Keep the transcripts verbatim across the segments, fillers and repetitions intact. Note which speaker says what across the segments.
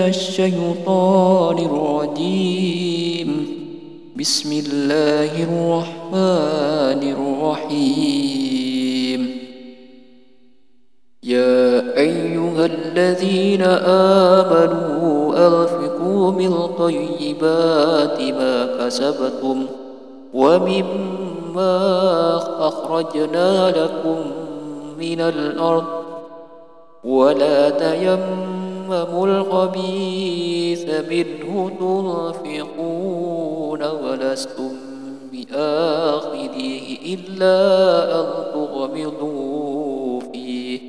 Speaker 1: الشيطان الرجيم. بسم الله الرحمن الرحيم. يا أيها الذين آمنوا أنفقوا من طيبات ما كسبتم ومما أخرجنا لكم من الأرض ولا تيمموا الخبيث منه تنفقون ولستم بآخذه إلا أن تغمضوا فيه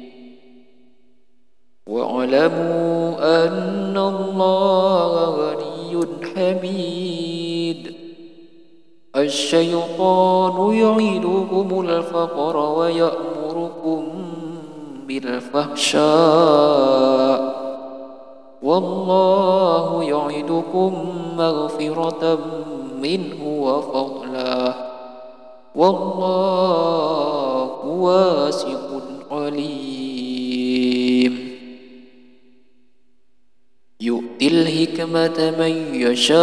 Speaker 1: واعلموا أن الله غني حميد. الشيطان يعدكم الفقر ويأمركم بالفحشاء والله يعدكم مغفرة منه وفضلا والله واسع عليم. يؤتي الحكمة من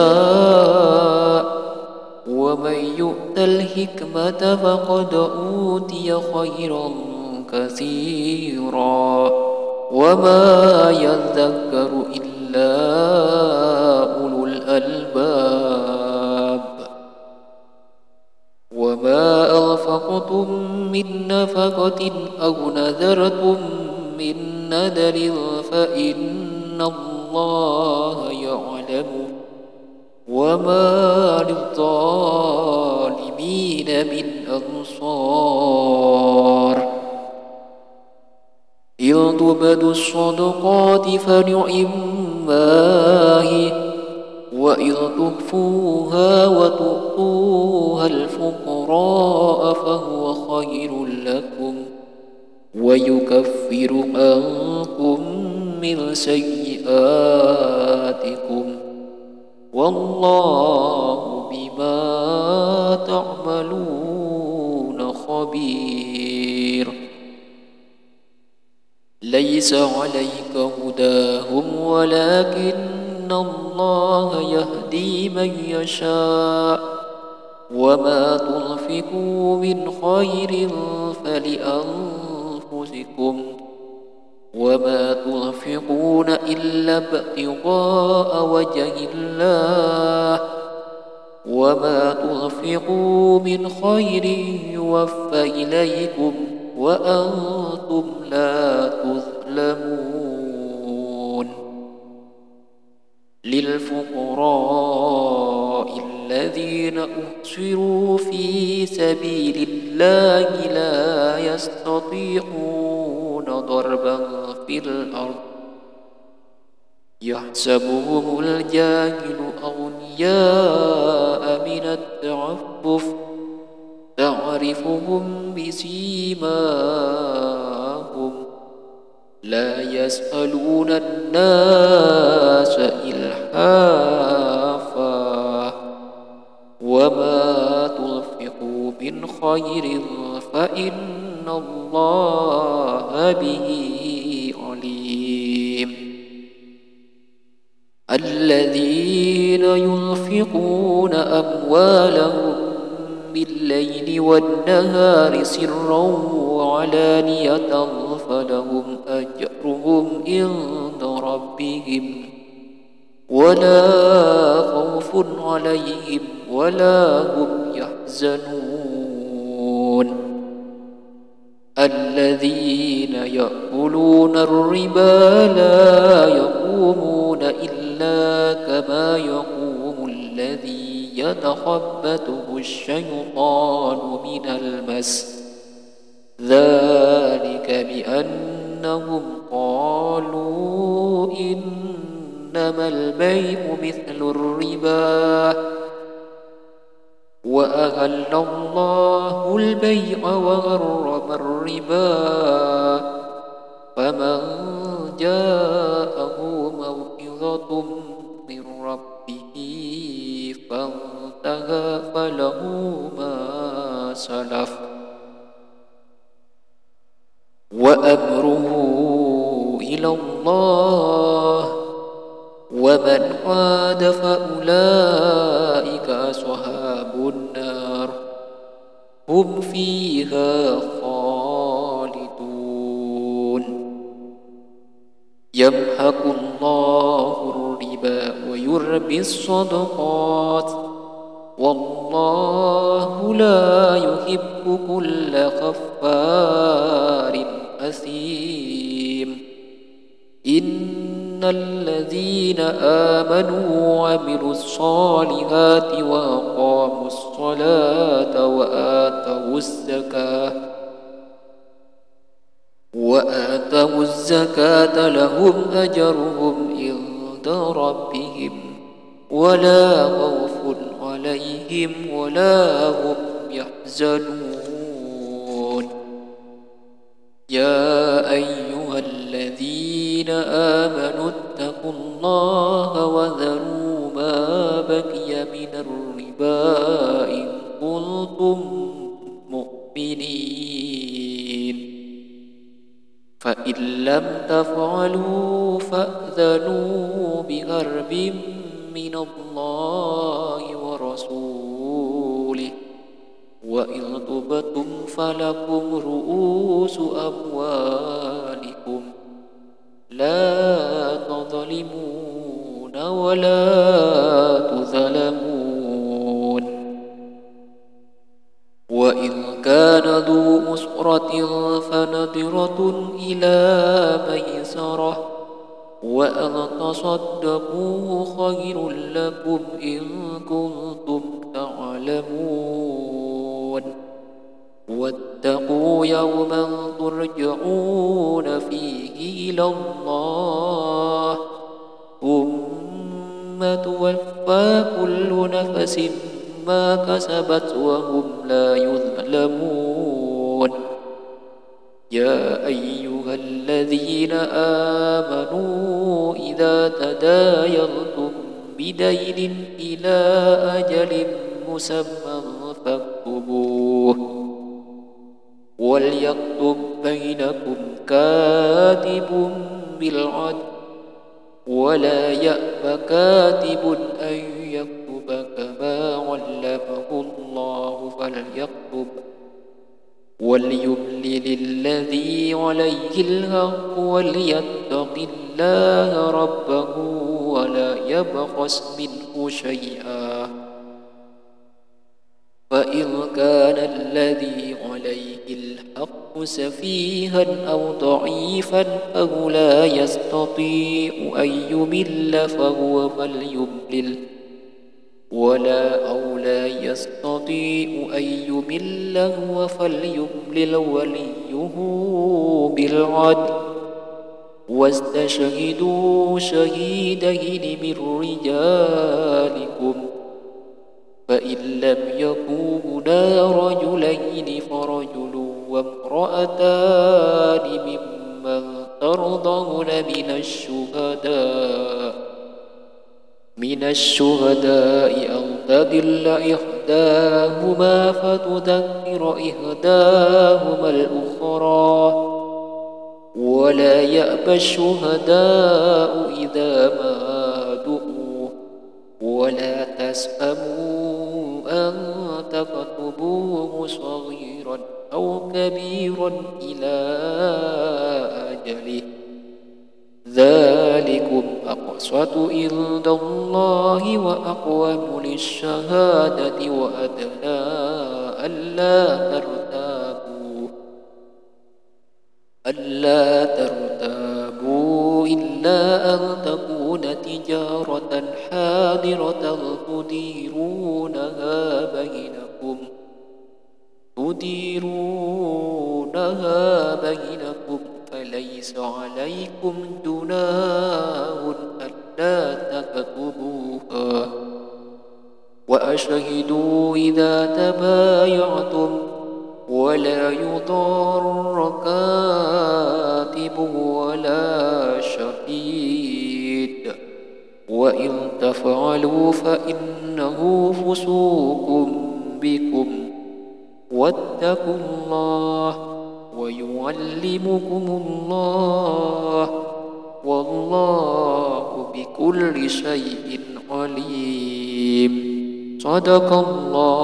Speaker 1: يشاء ومن يؤت الحكمة فقد أوتي خيرا كثيرا وما يذكر إلا أولو الألباب. وما أنفقتم من نفقة أو نذرتم من نذر فإن الله يعلمه وما للظالمين من أنصار. إن تبدوا الصدقات فنعما هي وإن تخفوها وتؤتوها الفقراء فهو خير لكم ويكفر عنكم من سيئاتكم والله بما تعملون خبير. ليس عليك هداهم ولكن الله يهدي من يشاء وما تنفقوا من خير فلأنفسكم وما تنفقون إلا ابتغاء وجه الله وما تنفقوا من خير يوفى إليكم وأنتم لا تظلمون. للفقراء الذين أحصروا في سبيل الله لا يستطيعون ضربا في الأرض يحسبهم الجاهل أغنياء من التعفف تعرفهم بسيماهم لا يسألون الناس إلحافا وما تنفقوا من خير فإن الله به عليم. الذين ينفقون أموالهم بالليل والنهار سرا وعلانية فلهم أجرهم عند ربهم ولا خوف عليهم ولا هم يحزنون. الذين يأكلون الربا لا يقومون إلا كما يقوم الذي يتخبطه الشيطان من المس ذلك بأنهم قالوا إنما البيع مثل الربا وأهل الله البيع وحرم الربا فمن جاءه موعظة من ربه فانتهى فله ما سلف وأمره إلى الله ومن عاد فأولئك أصحاب النار هم فيها خالدون. يمحق الله الربا ويربي الصدقات والله لا يحب كل كفار أثيم. إن الذين آمنوا وعملوا الصالحات وأقاموا الصلاة وآتوا الزكاة وآتوا الزكاة لهم أجرهم عند ربهم ولا خوف عليهم ولا هم يحزنون. يا أيها الذين آمنوا اتقوا الله وذروا ما بقي من الربا إن كنتم مؤمنين، فإن لم تفعلوا فأذنوا بحرب من الله ورسوله، وإن تبتم فلكم رؤوس أموالكم لا تظلمون ولا تظلمون. وإن كان ذو أسرة فنظرة إلى ميسرة وأن تصدقوا خير لكم إن كنتم تعلمون. واتقوا يوما ترجعون فيه إلى الله ثم توفى كل نفس ما كسبت وهم لا يظلمون. يا أيها الذين آمنوا إذا تداينتم بدين إلى أجل مسمى فاكتبوه وليكتب بينكم كاتب بالعدل ولا يأب كاتب أن يكتب كما علمه الله فليكتب وليملل الذي عليه الحق وليتق الله ربه ولا يبخس منه شيئا، فإن كان الذي عليه الحق سفيها أو ضعيفا أو لا يستطيع أن يمل فهو فليملل ولا أو لا يستطيع أن يمل هو فليملل وليه بالعدل واستشهدوا شهيدين من رجالكم فإن لم يكونا رجلين فرجل وامرأتان ممن ترضون من الشهداء من الشهداء أو تضل إحداهما فتذكر إحداهما الأخرى ولا يأبى الشهداء إذا ما دعوا ولا تسأموا أن تكتبوه صغيرا أو كبيرا إلى أجله ذلكم أقسط عند الله وأقوم للشهادة وأدنى ألا ترتابوا ألا ترتابوا إلا أن تكون تجارة حاضرة تديرونها بينكم تديرونها بينكم فليس عليكم جناح ألا تكتبوها وأشهدوا إذا تبايعتم ولا يضار كاتب ولا شهيد وإن تفعلوا فإنه فسوق بكم واتقوا الله ويعلمكم الله والله بكل شيء عليم. صدق الله